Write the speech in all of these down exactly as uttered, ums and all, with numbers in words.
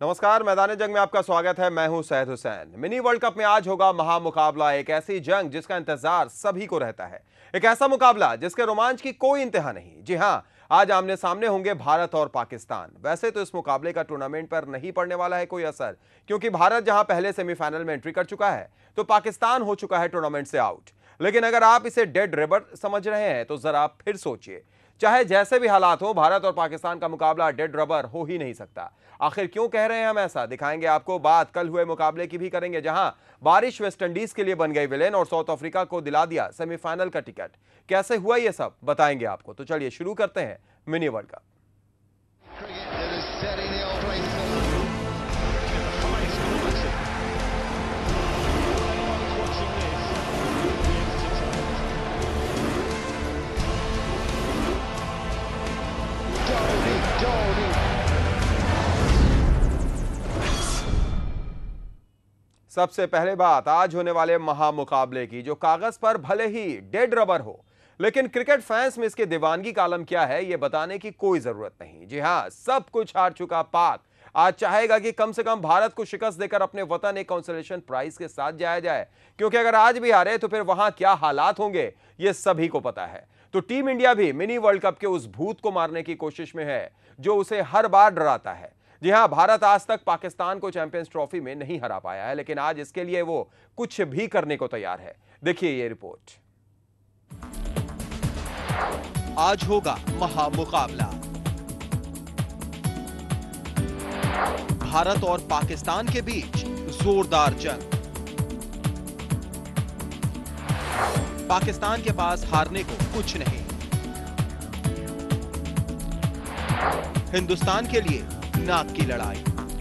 नमस्कार, मैदान जंग में आपका स्वागत है। मैं हूं Syed Hussain. Mini world cup में आज होगा महामुकाबला, एक ऐसी जंग जिसका इंतजार सभी को रहता है, एक ऐसा मुकाबला जिसके रोमांच की कोई इंतहा नहीं। जी हां, आज आमने सामने होंगे भारत और पाकिस्तान। वैसे तो इस मुकाबले का टूर्नामेंट पर नहीं पड़ने वाला है कोई असर, क्योंकि भारत जहां पहले सेमीफाइनल में एंट्री कर चुका है तो पाकिस्तान हो चुका है टूर्नामेंट से आउट। लेकिन अगर आप इसे डेड रबर समझ रहे हैं तो जरा फिर सोचिए। चाहे जैसे भी हालात हो, भारत और पाकिस्तान का मुकाबला डेड रबर हो ही नहीं सकता। आखिर क्यों कह रहे हैं हम ऐसा, दिखाएंगे आपको। बात कल हुए मुकाबले की भी करेंगे, जहां बारिश वेस्टइंडीज के लिए बन गई विलेन और साउथ अफ्रीका को दिला दिया सेमीफाइनल का टिकट। कैसे हुआ ये सब बताएंगे आपको। तो चलिए शुरू करते हैं मिनी वर्ल्ड कप। सबसे पहले बात आज होने वाले महामुकाबले की, जो कागज पर भले ही डेड रबर हो, लेकिन क्रिकेट फैंस में इसके दीवानगी का आलम क्या है ये बताने की कोई जरूरत नहीं। जी हां, सब कुछ हार चुका पाक आज चाहेगा कि कम से कम भारत को शिकस्त देकर अपने वतन एक कंसोलेशन प्राइज के साथ जाया जाए, क्योंकि अगर आज भी हारे तो फिर वहां क्या हालात होंगे ये सभी को पता है। तो टीम इंडिया भी मिनी वर्ल्ड कप के उस भूत को मारने की कोशिश में है जो उसे हर बार डराता है। जी हां, भारत आज तक पाकिस्तान को चैंपियंस ट्रॉफी में नहीं हरा पाया है, लेकिन आज इसके लिए वो कुछ भी करने को तैयार है। देखिए ये रिपोर्ट। आज होगा महामुकाबला, भारत और पाकिस्तान के बीच जोरदार जंग। पाकिस्तान के पास हारने को कुछ नहीं, हिंदुस्तान के लिए नाक की लड़ाई।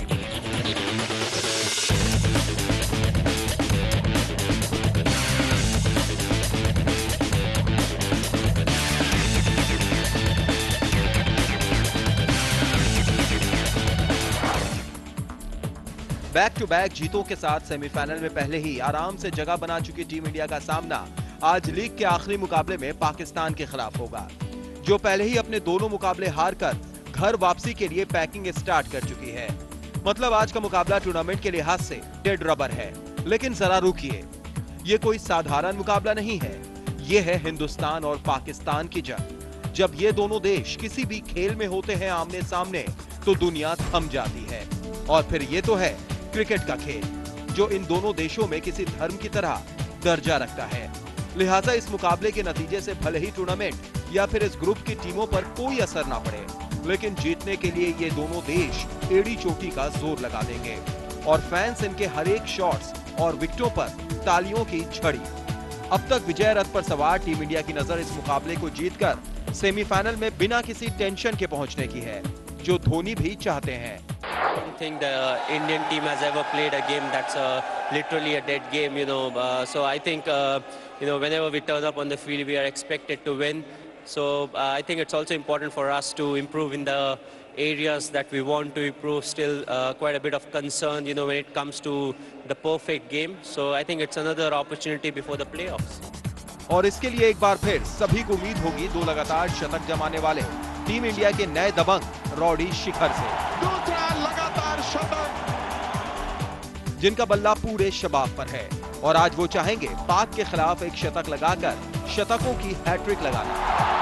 बैक टू बैक जीतों के साथ सेमीफाइनल में पहले ही आराम से जगह बना चुकी टीम इंडिया का सामना आज लीग के आखिरी मुकाबले में पाकिस्तान के खिलाफ होगा, जो पहले ही अपने दोनों मुकाबले हारकर घर वापसी के लिए पैकिंग स्टार्ट कर चुकी है। मतलब आज का मुकाबला टूर्नामेंट के लिहाज से डेड रबर है। लेकिन जरा रुकिए, ये कोई साधारण मुकाबला नहीं है, ये है हिंदुस्तान और पाकिस्तान की जंग। जब ये दोनों देश किसी भी खेल में होते हैं आमने सामने तो दुनिया थम जाती है। और फिर ये तो है क्रिकेट का खेल, जो इन दोनों देशों में किसी धर्म की तरह दर्जा रखता है। लिहाजा इस मुकाबले के नतीजे से भले ही टूर्नामेंट या फिर इस ग्रुप की टीमों पर कोई असर ना पड़े, लेकिन जीतने के लिए ये दोनों देश एड़ी चोटी का जोर लगा देंगे और फैंस इनके हर एक शॉट्स और विकेटों पर तालियों की झड़ी। अब तक विजय रथ पर सवार टीम इंडिया की नजर इस मुकाबले को जीतकर सेमीफाइनल में बिना किसी टेंशन के पहुंचने की है, जो धोनी भी चाहते हैं। I don't think the Indian team has ever played a game that's uh, literally a dead game, you know. Uh, so I think, uh, you know, whenever we turn up on the field, we are expected to win. So uh, I think it's also important for us to improve in the areas that we want to improve. Still uh, quite a bit of concern, you know, when it comes to the perfect game. So I think it's another opportunity before the playoffs. और इसके लिए एक बार फिर सभी को उम्मीद होगी दो लगातार शतक जमाने वाले टीम इंडिया के नए दबंग रॉडी शिखर से। दूसरा लगातार शतक, जिनका बल्ला पूरे शबाब पर है और आज वो चाहेंगे पाक के खिलाफ एक शतक लगाकर शतकों की हैट्रिक लगाना।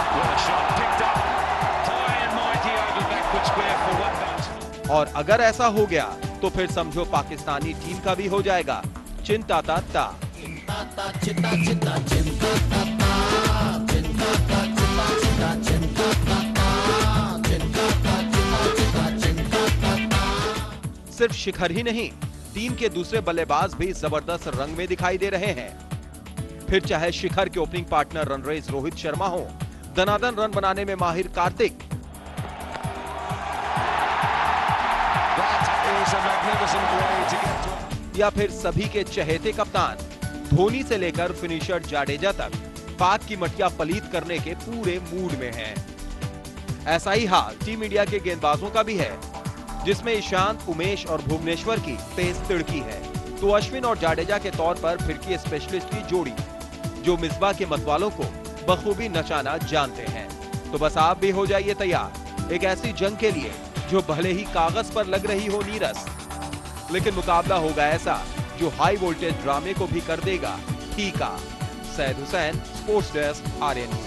और अगर ऐसा हो गया तो फिर समझो पाकिस्तानी टीम का भी हो जाएगा चिंता ता ता। सिर्फ शिखर ही नहीं, टीम के दूसरे बल्लेबाज भी जबरदस्त रंग में दिखाई दे रहे हैं। फिर चाहे शिखर के ओपनिंग पार्टनर रनरेज रोहित शर्मा हो, दनादन रन बनाने में माहिर कार्तिक, या फिर सभी के चहेते कप्तान धोनी से लेकर फिनिशर जाडेजा तक पाक की मटिया पलीत करने के पूरे मूड में हैं। ऐसा ही हाल टीम इंडिया के गेंदबाजों का भी है, जिसमें ईशांत, उमेश और भुवनेश्वर की तेज तिड़की है, तो अश्विन और जाडेजा के तौर पर फिरकी स्पेशलिस्ट की जोड़ी, जो मिसबा के मतवालों को बखूबी नचाना जानते हैं। तो बस आप भी हो जाइए तैयार एक ऐसी जंग के लिए जो भले ही कागज पर लग रही हो नीरस, लेकिन मुकाबला होगा ऐसा जो हाई वोल्टेज ड्रामे को भी कर देगा फीका। Syed Hussain, sports desk, Aryan news.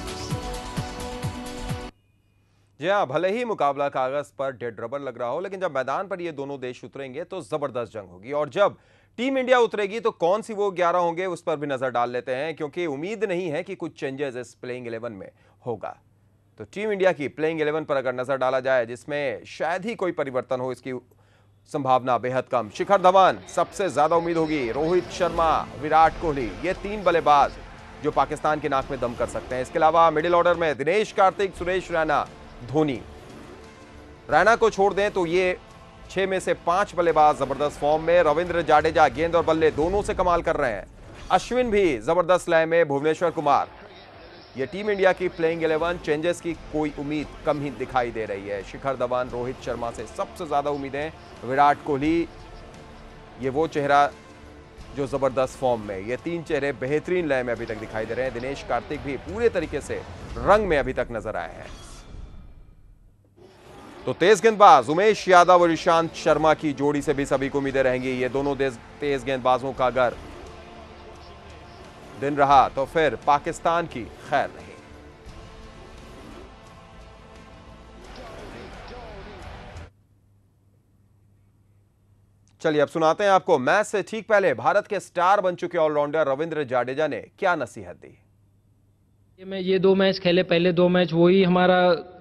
जी हाँ, भले ही मुकाबला कागज पर डेड रबर लग रहा हो, लेकिन जब मैदान पर ये दोनों देश उतरेंगे तो जबरदस्त जंग होगी। और जब टीम इंडिया उतरेगी तो कौन सी वो ग्यारह होंगे, उस पर भी नजर डाल लेते हैं, क्योंकि उम्मीद नहीं है कि कुछ चेंजेस इस प्लेइंग इलेवन में होगा। तो टीम इंडिया की प्लेइंग इलेवन पर अगर नजर डाला जाए, जिसमें शायद ही कोई परिवर्तन हो, इसकी संभावना बेहद कम। शिखर धवन सबसे ज्यादा उम्मीद होगी, रोहित शर्मा, विराट कोहली, ये तीन बल्लेबाज जो पाकिस्तान के नाक में दम कर सकते हैं। इसके अलावा मिडिल ऑर्डर में दिनेश कार्तिक, सुरेश रैना, धोनी। रैना को छोड़ दें तो ये छह में से पांच बल्लेबाज जबरदस्त फॉर्म में। रविंद्र जाडेजा गेंद और बल्ले दोनों से कमाल कर रहे हैं। अश्विन भी जबरदस्त लय में, भुवनेश्वर कुमार। ये टीम इंडिया की प्लेइंग इलेवन, चेंजेस की कोई उम्मीद कम ही दिखाई दे रही है। शिखर धवन, रोहित शर्मा से सबसे ज्यादा उम्मीदें, विराट कोहली, ये वो चेहरा जो जबरदस्त फॉर्म में। ये तीन चेहरे बेहतरीन लय में अभी तक दिखाई दे रहे हैं। दिनेश कार्तिक भी पूरे तरीके से रंग में अभी तक नजर आए हैं। तो तेज गेंदबाज उमेश यादव और ईशांत शर्मा की जोड़ी से भी सभी को उम्मीदें रहेंगी। ये दोनों तेज गेंदबाजों का अगर दिन रहा तो फिर पाकिस्तान की खैर नहीं। चलिए अब सुनाते हैं आपको मैच से ठीक पहले भारत के स्टार बन चुके ऑलराउंडर रविंद्र जाडेजा ने क्या नसीहत दी। ये मैं ये दो मैच खेले, पहले दो मैच वही हमारा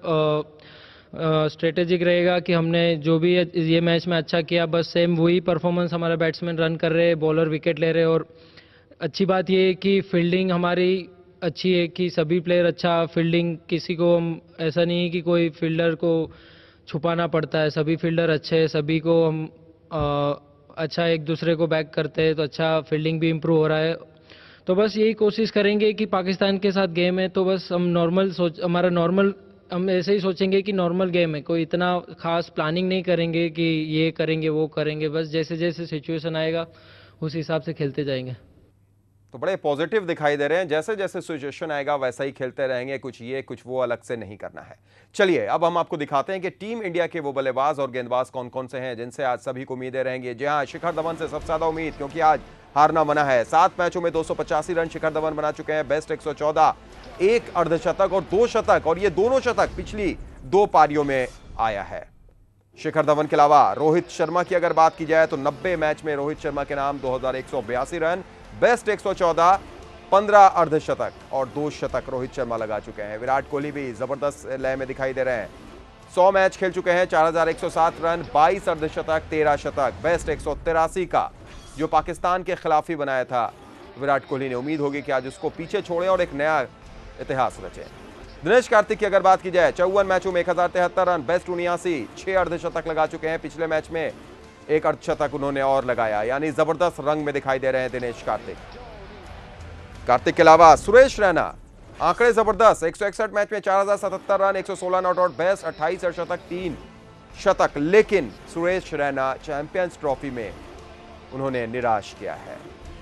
स्ट्रेटेजिक रहेगा कि हमने जो भी ये मैच में अच्छा किया, बस सेम वही परफॉर्मेंस। हमारे बैट्समैन रन कर रहे, बॉलर विकेट ले रहे, और अच्छी बात ये है कि फील्डिंग हमारी अच्छी है कि सभी प्लेयर अच्छा फील्डिंग, किसी को हम ऐसा नहीं है कि कोई फील्डर को छुपाना पड़ता है, सभी फील्डर अच्छे हैं, सभी को हम आ, अच्छा एक दूसरे को बैक करते हैं, तो अच्छा फील्डिंग भी इम्प्रूव हो रहा है। तो बस यही कोशिश करेंगे कि पाकिस्तान के साथ गेम है तो बस हम नॉर्मल सोच हमारा नॉर्मल हम ऐसे ही सोचेंगे कि नॉर्मल गेम है, कोई इतना खास प्लानिंग नहीं करेंगे कि ये करेंगे वो करेंगे, बस जैसे जैसे सिचुएशन आएगा उस हिसाब से खेलते जाएंगे। तो बड़े पॉजिटिव दिखाई दे रहे हैं, जैसे जैसे सिचुएशन आएगा वैसा ही खेलते रहेंगे, कुछ ये कुछ वो अलग से नहीं करना है। चलिए अब हम आपको दिखाते हैं कि टीम इंडिया के वो बल्लेबाज और गेंदबाज कौन कौन से हैं जिनसे आज सभी को उम्मीदें रहेंगी। जी हाँ, शिखर धवन से सबसे ज्यादा उम्मीद, क्योंकि आज हारना मना है। सात मैचों में दो सौ पचासी रन शिखर धवन बना चुके हैं, बेस्ट एक सौ चौदह, एक अर्धशतक और दो शतक, और ये दोनों शतक पिछली दो पारियों में आया है। शिखर धवन के अलावा रोहित शर्मा की अगर बात की जाए तो नब्बे मैच में रोहित शर्मा के नाम दो हजार एक सौ बयासी रन, बेस्ट एक सौ चौदह, पंद्रह अर्धशतक और दो शतक रोहित शर्मा लगा चुके हैं। विराट कोहली भी जबरदस्त लय में दिखाई दे रहे हैं। सौ मैच खेल चुके हैं, चार हजार एक सौ सात रन, बाईस अर्धशतक, तेरह शतक, बेस्ट एक सौ तिरासी का जो पाकिस्तान के खिलाफ ही बनाया था विराट कोहली ने। उम्मीद होगी कि आज उसको पीछे छोड़े और एक नया इतिहास रचे। दिनेश कार्तिक की अगर बात की जाए, चौवन मैचों में एक हजार तिहत्तर रन, बेस्ट उन्यासी, छह अर्धशतक लगा चुके हैं। पिछले मैच में एक अर्धशतक उन्होंने और लगाया, यानी जबरदस्त रंग में दिखाई दे रहे हैं दिनेश कार्तिक। कार्तिक के अलावा सुरेश रैना, आंकड़े जबरदस्त, एक सौ इकसठ मैच में चार हजार सतहत्तर रन, एक सौ सोलह नॉट आउट, बेस्ट अट्ठाईस अर्धशतक, तीन शतक। लेकिन सुरेश रैना चैंपियंस ट्रॉफी में उन्होंने निराश किया है।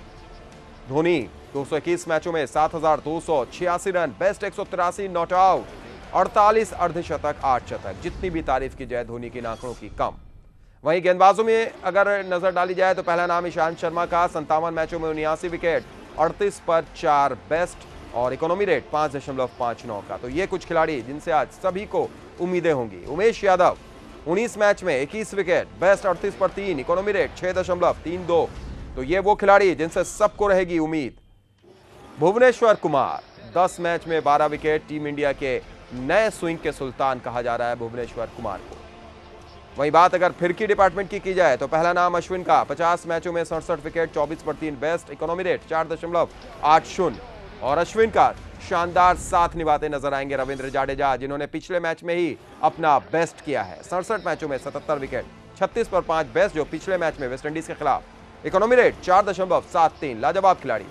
धोनी दो सौ इक्कीस मैचों में सात हजार दो सौ छियासी रन, बेस्ट एक सौ तिरासी नॉट आउट, अड़तालीस अर्धशतक, आठ शतक। जितनी भी तारीफ की जाए धोनी के आंकड़ों की कम। वहीं गेंदबाजों में अगर नजर डाली जाए तो पहला नाम ईशांत शर्मा का, संतावन मैचों में उन्यासी विकेट, अड़तीस पर चार, बेस्ट और इकोनॉमी रेट पांच दशमलव पांच नौ का। तो ये कुछ खिलाड़ी जिनसे आज सभी को उम्मीदें होंगी। उमेश यादव उन्नीस मैच में इक्कीस विकेट, बेस्ट अड़तीस पर तीन, इकोनॉमी रेट छह दशमलव तीन दो। तो ये वो खिलाड़ी जिनसे सबको रहेगी उम्मीद। भुवनेश्वर कुमार दस मैच में बारह विकेट, टीम इंडिया के नए स्विंग के सुल्तान कहा जा रहा है भुवनेश्वर कुमार को। वहीं बात अगर फिरकी डिपार्टमेंट की की जाए तो पहला नाम अश्विन का, पचास मैचों में सड़सठ विकेट, चौबीस पर तीन, बेस्ट इकोनॉमी रेट चार दशमलव आठ शून्य। और अश्विन का शानदार साथ निभाते नजर आएंगे रविंद्र जाडेजा, जिन्होंने पिछले मैच में ही अपना बेस्ट किया है। सड़सठ मैचों में सतहत्तर विकेट, छत्तीस पर पांच, बेस्ट जो पिछले मैच में वेस्टइंडीज के खिलाफ, इकोनॉमी रेट चार दशमलव सात तीन। लाजवाब खिलाड़ी।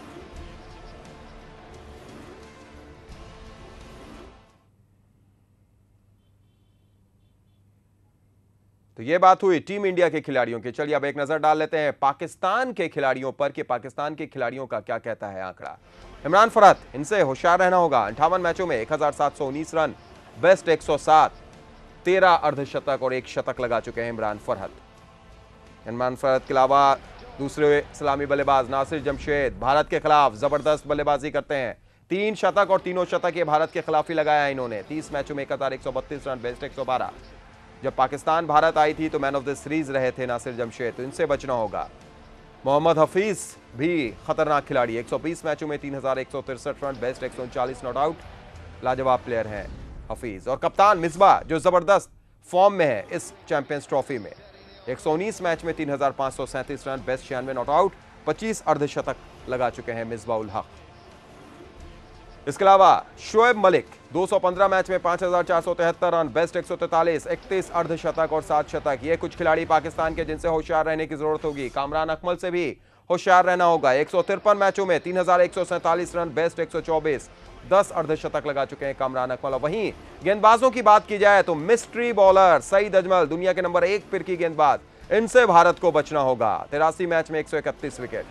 तो ये बात हुई टीम इंडिया के खिलाड़ियों की। चलिए अब एक नजर डाल लेते हैं पाकिस्तान के खिलाड़ियों पर कि पाकिस्तान के खिलाड़ियों का क्या कहता है आंकड़ा। इमरान फरहत, इनसे होशियार रहना होगा। अंठावन मैचों में एक हजार सात सौ उन्नीस रन, बेस्ट एक सौ सात, तेरह अर्धशतक और एक शतक लगा चुके हैं इमरान फरहत। इमरान फरहत के अलावा दूसरे सलामी बल्लेबाज नासिर जमशेद भारत के खिलाफ जबरदस्त बल्लेबाजी करते हैं। तीन शतक और तीनों शतक ये भारत के खिलाफ ही लगाया इन्होंने। तीस मैचों में एक हजार एक सौ बत्तीस रन, बेस्ट एक सौ बारह। जब पाकिस्तान भारत आई थी तो मैन ऑफ द सीरीज रहे थे नासिर जमशेद, तो इनसे बचना होगा। मोहम्मद हफीज भी खतरनाक खिलाड़ी, एक सौ बीस मैचों में तीन हजार एक सौ तिरसठ रन, बेस्ट एक सौ उनचालीस नॉट आउट। लाजवाब प्लेयर हैं हफीज। और कप्तान मिसबाह जो जबरदस्त फॉर्म में है इस चैंपियंस ट्रॉफी में, एक सौ उन्नीस मैच में तीन हजार पांच सौ सैंतीस रन, बेस्ट छियानवे नॉट आउट, पच्चीस अर्धशतक लगा चुके हैं मिसबाह उल हक। इसके अलावा शोएब मलिक दो सौ पंद्रह मैच में पांच हजार चार सौ तिहत्तर रन, बेस्ट एक सौ तैंतालीस, इकतीस अर्धशतक और सात शतक। ये कुछ खिलाड़ी पाकिस्तान के जिनसे होशियार रहने की जरूरत होगी। कामरान अकमल से भी होशियार रहना होगा। एक सौ तिरपन मैचों में तीन हजार एक सौ सैंतालीस रन, बेस्ट एक सौ चौबीस, दस अर्धशतक लगा चुके हैं कामरान अकमल। वहीं गेंदबाजों की बात की जाए तो मिस्ट्री बॉलर सईद अजमल दुनिया के नंबर एक फिरकी गेंदबाज, इनसे भारत को बचना होगा। तिरासी मैच में एक सौ इकतीस विकेट।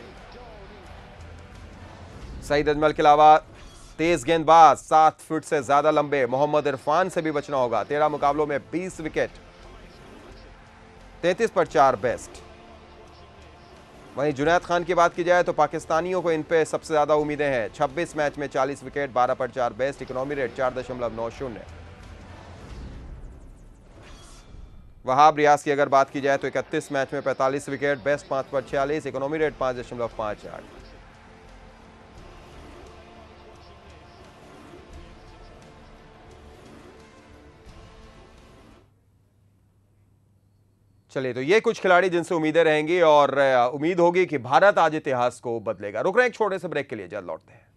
सईद अजमल के अलावा तेज गेंदबाज सात फुट से ज्यादा लंबे मोहम्मद इरफान से भी बचना होगा। तेरह मुकाबलों में बीस विकेट, तैंतीस पर चार बेस्ट। वहीं जुनैद खान की बात की जाए तो पाकिस्तानियों को इन पे सबसे ज्यादा उम्मीदें हैं। छब्बीस मैच में चालीस विकेट, बारह पर चार बेस्ट, इकोनॉमी रेट चार दशमलव नौ शून्य। वहाब रियाज की अगर बात की जाए तो इकतीस मैच में पैंतालीस विकेट, बेस्ट पांच पर छियालीस, इकोनॉमी रेट पांच दशमलव पांच आठ। चलिए, तो ये कुछ खिलाड़ी जिनसे उम्मीदें रहेंगी और उम्मीद होगी कि भारत आज इतिहास को बदलेगा। रुक रहे हैं एक छोटे से ब्रेक के लिए, जल्द लौटते हैं।